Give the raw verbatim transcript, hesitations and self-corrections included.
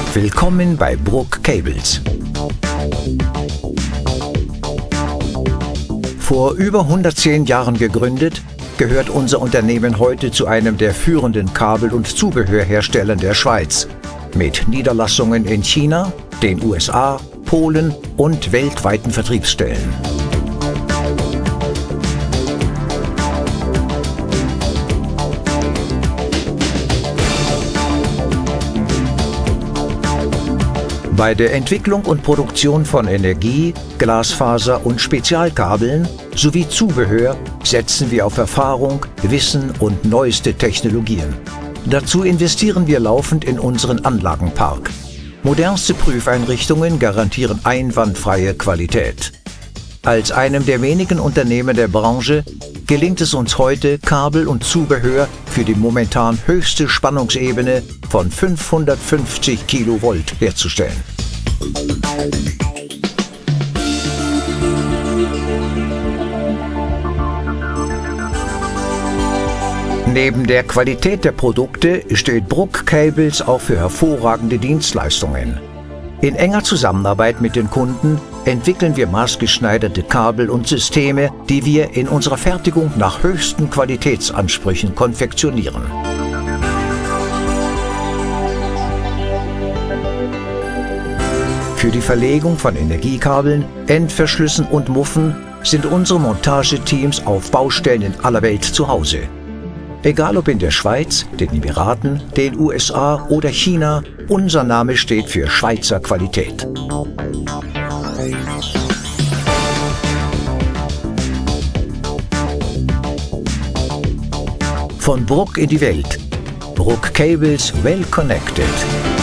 Willkommen bei Brugg Cables. Vor über hundertzehn Jahren gegründet, gehört unser Unternehmen heute zu einem der führenden Kabel- und Zubehörherstellern der Schweiz, mit Niederlassungen in China, den U S A, Polen und weltweiten Vertriebsstellen. Bei der Entwicklung und Produktion von Energie-, Glasfaser- und Spezialkabeln sowie Zubehör setzen wir auf Erfahrung, Wissen und neueste Technologien. Dazu investieren wir laufend in unseren Anlagenpark. Modernste Prüfeinrichtungen garantieren einwandfreie Qualität. Als einem der wenigen Unternehmen der Branche gelingt es uns heute, Kabel und Zubehör für die momentan höchste Spannungsebene von fünfhundertfünfzig Kilovolt herzustellen. Neben der Qualität der Produkte steht Brugg Cables auch für hervorragende Dienstleistungen. In enger Zusammenarbeit mit den Kunden entwickeln wir maßgeschneiderte Kabel und Systeme, die wir in unserer Fertigung nach höchsten Qualitätsansprüchen konfektionieren. Für die Verlegung von Energiekabeln, Endverschlüssen und Muffen sind unsere Montageteams auf Baustellen in aller Welt zu Hause. Egal ob in der Schweiz, den Emiraten, den U S A oder China, unser Name steht für Schweizer Qualität. Von Brugg in die Welt. Brugg Cables, well connected.